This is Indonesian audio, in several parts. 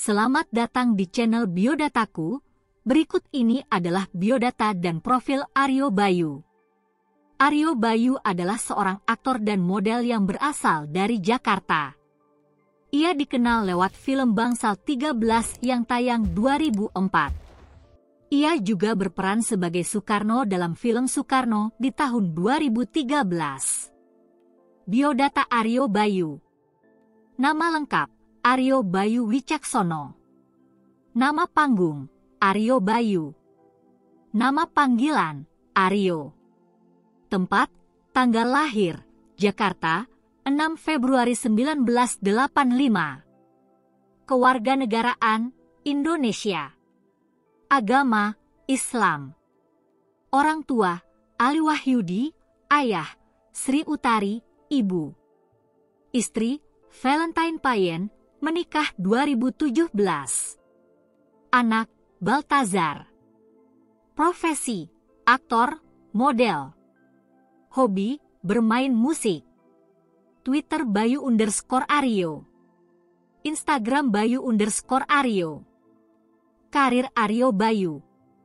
Selamat datang di channel Biodataku. Berikut ini adalah biodata dan profil Aryo Bayu. Aryo Bayu adalah seorang aktor dan model yang berasal dari Jakarta. Ia dikenal lewat film Bangsal 13 yang tayang 2004. Ia juga berperan sebagai Soekarno dalam film Soekarno di tahun 2013. Biodata Aryo Bayu. Nama lengkap Aryo Bayu Wicaksono. Nama panggung Aryo Bayu. Nama panggilan Aryo. Tempat, tanggal lahir Jakarta 6 Februari 1985. Kewarganegaraan Indonesia. Agama Islam. Orang tua Ali Wahyudi, ayah Sri Utari, ibu. Istri Valentine Payen, menikah 2017. Anak Baltazar. Profesi aktor, model. Hobi bermain musik. Twitter Bayu_Aryo. Instagram Bayu_Aryo. Karir Aryo Bayu.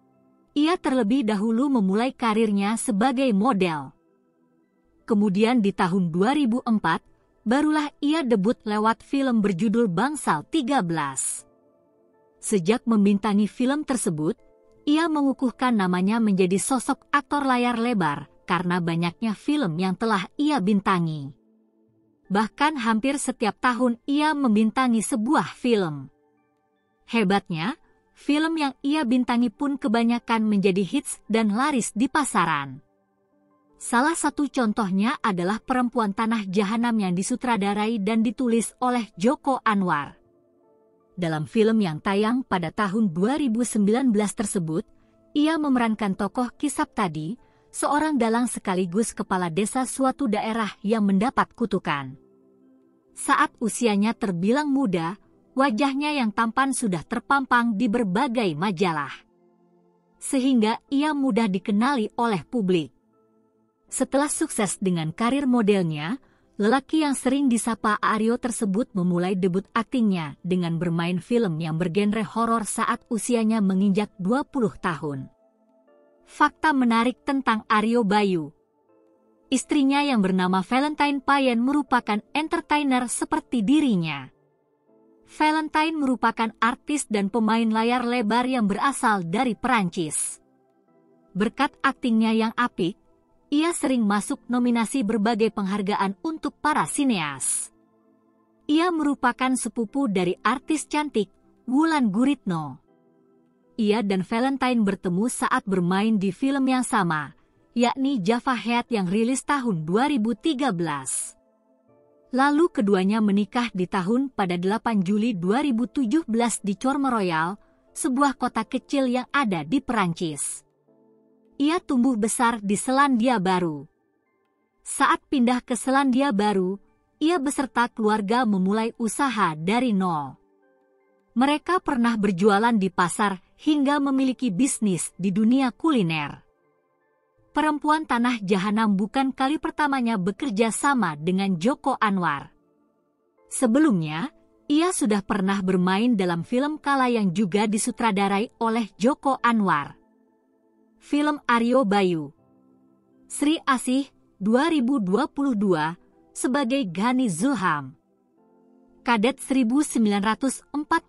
Ia terlebih dahulu memulai karirnya sebagai model. Kemudian di tahun 2004, barulah ia debut lewat film berjudul Bangsal 13. Sejak membintangi film tersebut, ia mengukuhkan namanya menjadi sosok aktor layar lebar karena banyaknya film yang telah ia bintangi. Bahkan hampir setiap tahun ia membintangi sebuah film. Hebatnya, film yang ia bintangi pun kebanyakan menjadi hits dan laris di pasaran. Salah satu contohnya adalah Perempuan Tanah Jahanam yang disutradarai dan ditulis oleh Joko Anwar. Dalam film yang tayang pada tahun 2019 tersebut, ia memerankan tokoh Kisaptadi, seorang dalang sekaligus kepala desa suatu daerah yang mendapat kutukan. Saat usianya terbilang muda, wajahnya yang tampan sudah terpampang di berbagai majalah. Sehingga ia mudah dikenali oleh publik. Setelah sukses dengan karir modelnya, lelaki yang sering disapa Aryo tersebut memulai debut aktingnya dengan bermain film yang bergenre horor saat usianya menginjak 20 tahun. Fakta menarik tentang Aryo Bayu. Istrinya yang bernama Valentine Payen merupakan entertainer seperti dirinya. Valentine merupakan artis dan pemain layar lebar yang berasal dari Perancis. Berkat aktingnya yang apik, ia sering masuk nominasi berbagai penghargaan untuk para sineas. Ia merupakan sepupu dari artis cantik Wulan Guritno. Ia dan Valentine bertemu saat bermain di film yang sama, yakni Java Head yang rilis tahun 2013. Lalu keduanya menikah di tahun pada 8 Juli 2017 di Cormeroyal, sebuah kota kecil yang ada di Perancis. Ia tumbuh besar di Selandia Baru. Saat pindah ke Selandia Baru, ia beserta keluarga memulai usaha dari nol. Mereka pernah berjualan di pasar hingga memiliki bisnis di dunia kuliner. Perempuan Tanah Jahanam bukan kali pertamanya bekerja sama dengan Joko Anwar. Sebelumnya, ia sudah pernah bermain dalam film Kala yang juga disutradarai oleh Joko Anwar. Film Aryo Bayu. Sri Asih 2022 sebagai Ghani Zulham. Kadet 1947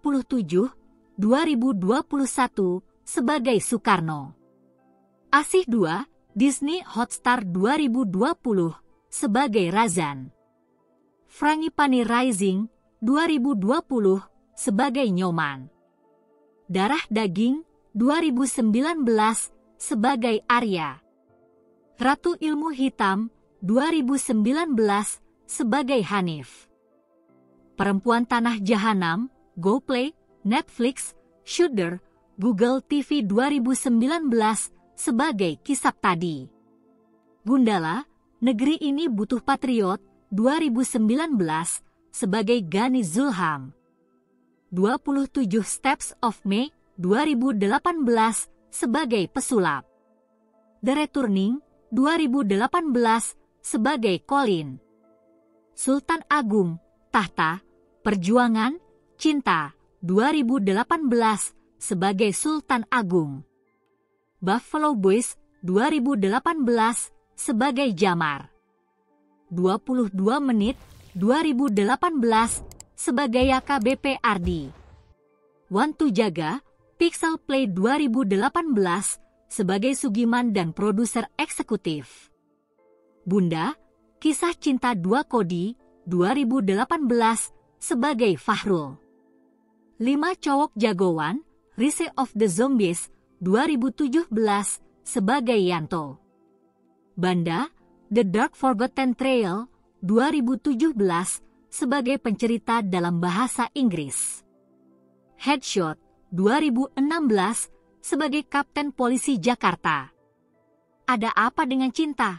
2021 sebagai Soekarno. Asih 2 Disney Hotstar 2020 sebagai Razan. Frangipani Rising 2020 sebagai Nyoman. Darah Daging 2019 sebagai Arya. Ratu Ilmu Hitam 2019 sebagai Hanif. Perempuan Tanah Jahanam, GoPlay, Netflix, Shudder, Google TV 2019 sebagai Kisaptadi. Gundala, Negeri Ini Butuh Patriot 2019 sebagai Ghani Zulham. 27 Steps of May 2018 sebagai pesulap. The Returning 2018 sebagai Colin. Sultan Agung, Tahta, Perjuangan, Cinta 2018 sebagai Sultan Agung. Buffalo Boys 2018 sebagai Jamar. 22 menit 2018 sebagai AKBP Ardi. Wantu Jaga Pixel Play 2018 sebagai Sugiman dan produser eksekutif. Bunda Kisah Cinta 2 Kodi 2018 sebagai Fahrul. 5 Cowok Jagoan Rise of the Zombies 2017 sebagai Yanto. Banda The Dark Forgotten Trail 2017 sebagai pencerita dalam bahasa Inggris. Headshot 2016 sebagai Kapten Polisi Jakarta. Ada Apa Dengan Cinta?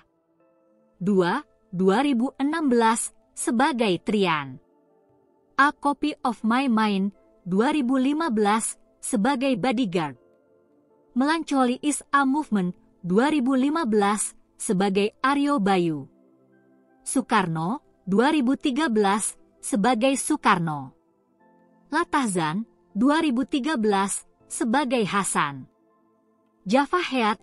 2016 sebagai Trian. A Copy of My Mind 2015 sebagai Bodyguard. Melancoli is a Movement 2015 sebagai Aryo Bayu. Soekarno 2013 sebagai Soekarno. Latahzan 2013 sebagai Hasan. Java Heat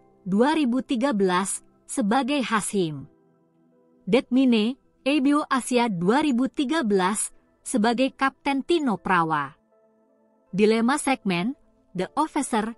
2013 sebagai Hasim. Detmine Ebio Asia 2013 sebagai Kapten Tino Prawa. Dilema Segmen The Officer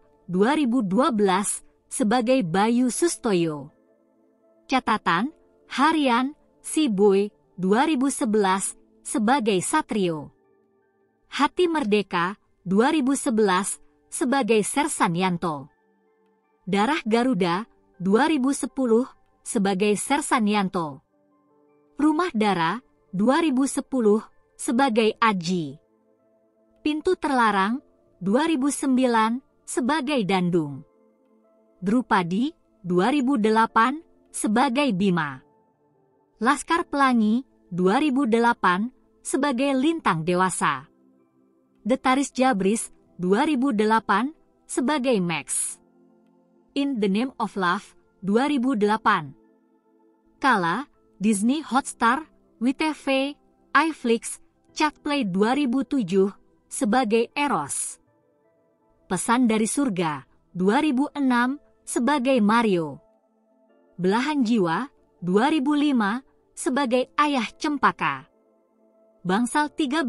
2012 sebagai Bayu Sustoyo. Catatan Harian Si Boy 2011 sebagai Satrio. Hati Merdeka 2011 sebagai Sersan Yanto. Darah Garuda 2010 sebagai Sersan Yanto. Rumah Dara 2010 sebagai Aji. Pintu Terlarang 2009 sebagai Dandung. Drupadi 2008 sebagai Bima. Laskar Pelangi 2008 sebagai Lintang Dewasa. Detaris Jabris 2008 sebagai Max. In the Name of Love 2008. Kala Disney Hotstar, WeTV, iFlix, Chatplay 2007 sebagai Eros. Pesan dari Surga 2006 sebagai Mario. Belahan Jiwa 2005 sebagai Ayah Cempaka. Bangsal 13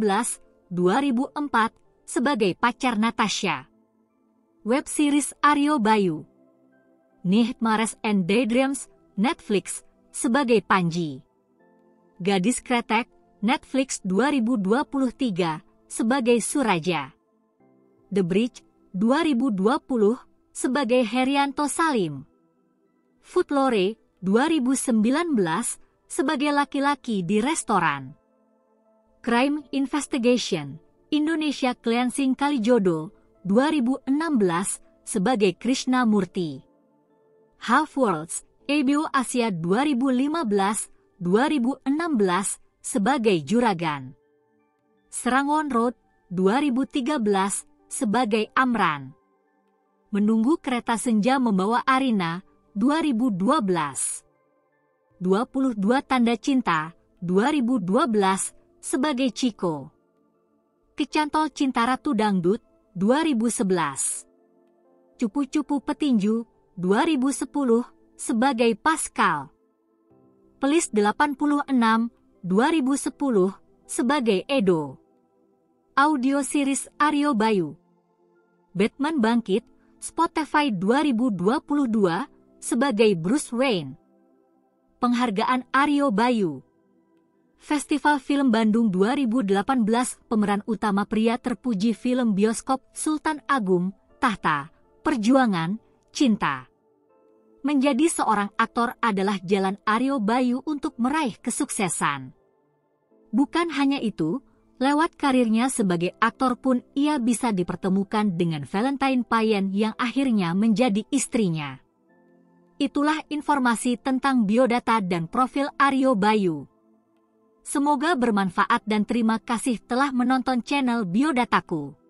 2004 sebagai pacar Natasha. Web series Aryo Bayu. Nightmares and Daydreams Netflix sebagai Panji. Gadis Kretek Netflix 2023 sebagai Suraja. The Bridge 2020 sebagai Herianto Salim. Footlore 2019 sebagai laki-laki di restoran. Crime Investigation Indonesia Cleansing Kalijodo 2016 sebagai Krishna Murti. Half Worlds Ebio Asia 2015-2016 sebagai Juragan. Serangon Road 2013 sebagai Amran. Menunggu Kereta Senja Membawa Arina 2012. 22 Tanda Cinta 2012 sebagai Chico. Kecantol Cinta Ratu Dangdut 2011. Cupu-Cupu Petinju 2010 sebagai Pascal. Pelis 86 2010 sebagai Edo. Audio series Aryo Bayu. Batman Bangkit Spotify 2022 sebagai Bruce Wayne. Penghargaan Aryo Bayu. Festival Film Bandung 2018 pemeran utama pria terpuji film bioskop Sultan Agung, Tahta, Perjuangan, Cinta. Menjadi seorang aktor adalah jalan Aryo Bayu untuk meraih kesuksesan. Bukan hanya itu, lewat karirnya sebagai aktor pun ia bisa dipertemukan dengan Valentine Payen yang akhirnya menjadi istrinya. Itulah informasi tentang biodata dan profil Aryo Bayu. Semoga bermanfaat dan terima kasih telah menonton channel Biodataku.